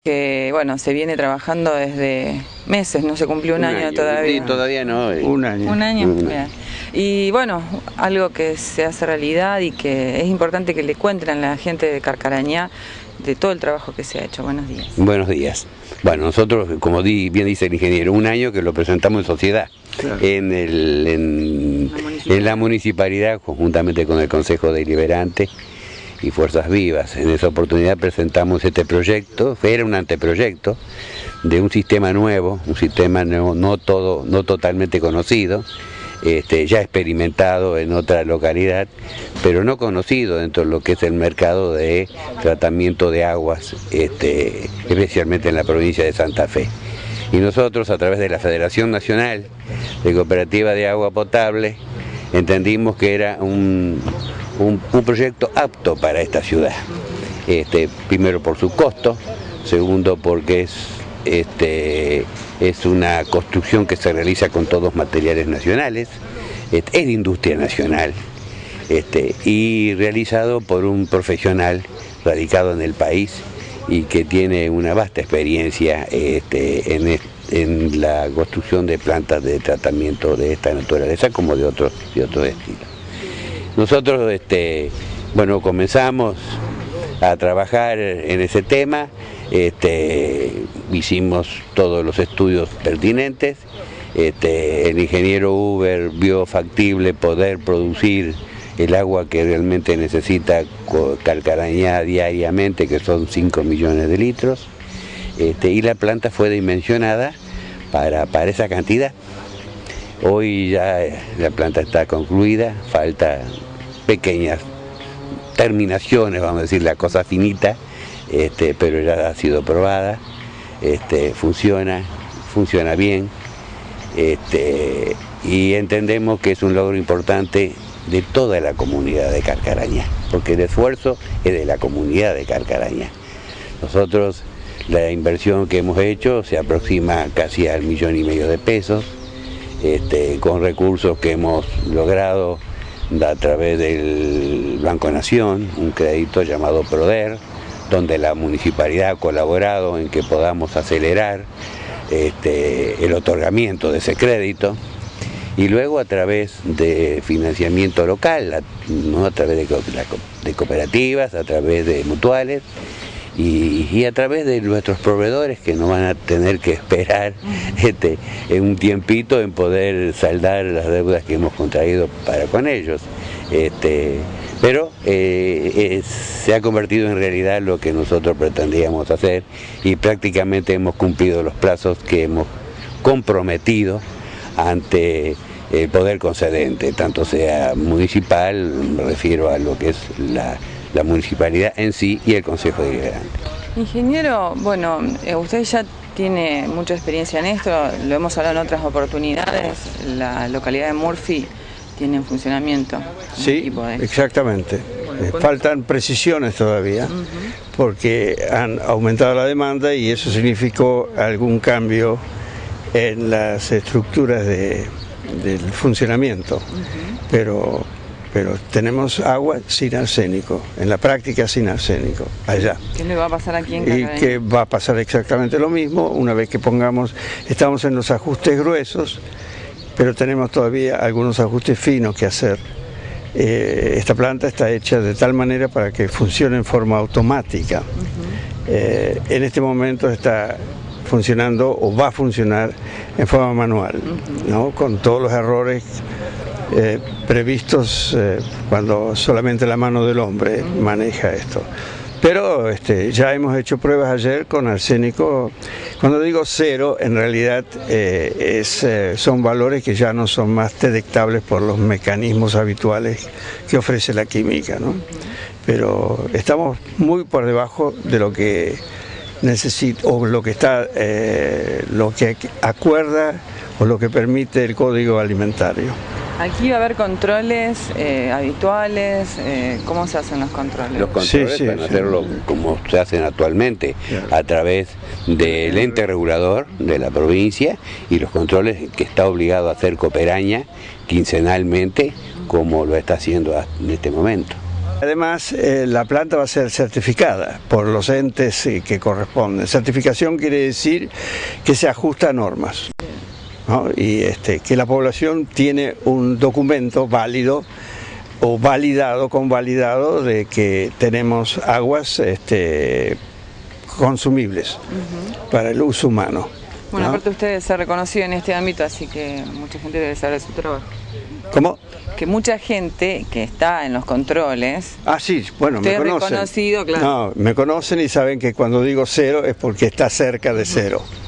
Que bueno, se viene trabajando desde meses, no se cumplió un año todavía. Sí, todavía no. Un año. Un año, bien. Y bueno, algo que se hace realidad y que es importante que le cuenten a la gente de Carcarañá de todo el trabajo que se ha hecho. Buenos días. Buenos días. Bueno, nosotros, como bien dice el ingeniero, un año que lo presentamos en sociedad, claro, en la municipalidad, conjuntamente con el Consejo Deliberante y Fuerzas Vivas. En esa oportunidad presentamos este proyecto, era un anteproyecto de un sistema nuevo, un sistema no totalmente conocido, ya experimentado en otra localidad, pero no conocido dentro de lo que es el mercado de tratamiento de aguas, especialmente en la provincia de Santa Fe. Y nosotros, a través de la Federación Nacional de Cooperativas de Agua Potable, entendimos que era un proyecto apto para esta ciudad. Primero por su costo, segundo porque es una construcción que se realiza con todos materiales nacionales, es de industria nacional, y realizado por un profesional radicado en el país y que tiene una vasta experiencia en la construcción de plantas de tratamiento de esta naturaleza como de otros estilos. Nosotros bueno, comenzamos a trabajar en ese tema, hicimos todos los estudios pertinentes, el ingeniero Huber vio factible poder producir el agua que realmente necesita Carcarañá diariamente, que son 5 millones de litros, y la planta fue dimensionada para esa cantidad. Hoy ya la planta está concluida, falta pequeñas terminaciones, vamos a decir, la cosa finita, pero ya ha sido probada, funciona bien, y entendemos que es un logro importante de toda la comunidad de Carcarañá, porque el esfuerzo es de la comunidad de Carcarañá. Nosotros, la inversión que hemos hecho se aproxima casi al 1,5 millones de pesos, con recursos que hemos logrado a través del Banco Nación, un crédito llamado PRODER, donde la municipalidad ha colaborado en que podamos acelerar el otorgamiento de ese crédito, y luego a través de financiamiento local, ¿no? A través de cooperativas, a través de mutuales y a través de nuestros proveedores, que no van a tener que esperar en un tiempito en poder saldar las deudas que hemos contraído con ellos. Pero se ha convertido en realidad lo que nosotros pretendíamos hacer, y prácticamente hemos cumplido los plazos que hemos comprometido ante el poder concedente, tanto sea municipal, me refiero a lo que es la municipalidad en sí, y el Consejo Deliberante. Ingeniero, bueno, usted ya tiene mucha experiencia en esto, lo hemos hablado en otras oportunidades, la localidad de Murphy tiene en funcionamiento. Sí, exactamente. Faltan precisiones todavía, porque han aumentado la demanda y eso significó algún cambio en las estructuras del funcionamiento, pero tenemos agua sin arsénico, en la práctica sin arsénico, allá. ¿Qué le va a pasar aquí en Carcarañá? Y que va a pasar exactamente lo mismo una vez que estamos en los ajustes gruesos, pero tenemos todavía algunos ajustes finos que hacer. Esta planta está hecha de tal manera para que funcione en forma automática. En este momento está funcionando o va a funcionar en forma manual, ¿no? Con todos los errores previstos cuando solamente la mano del hombre maneja esto. Pero ya hemos hecho pruebas ayer con arsénico. Cuando digo cero, en realidad son valores que ya no son más detectables por los mecanismos habituales que ofrece la química, ¿no? Pero estamos muy por debajo de lo que necesita, o lo que lo que acuerda o lo que permite el Código Alimentario. Aquí va a haber controles habituales, ¿cómo se hacen los controles? Los controles van a hacerlo como se hacen actualmente, a través del ente regulador de la provincia, y los controles que está obligado a hacer Cooperaña quincenalmente, como lo está haciendo en este momento. Además, la planta va a ser certificada por los entes que corresponden. Certificación quiere decir que se ajusta a normas, ¿no? Y que la población tiene un documento válido o convalidado de que tenemos aguas consumibles para el uso humano. Bueno, ¿no? aparte usted se ha reconocido en este ámbito, así que mucha gente debe saber su trabajo. ¿Cómo? Que mucha gente que está en los controles... Ah, sí, bueno, me conocen. Reconocido, claro. No, me conocen y saben que cuando digo cero es porque está cerca de cero.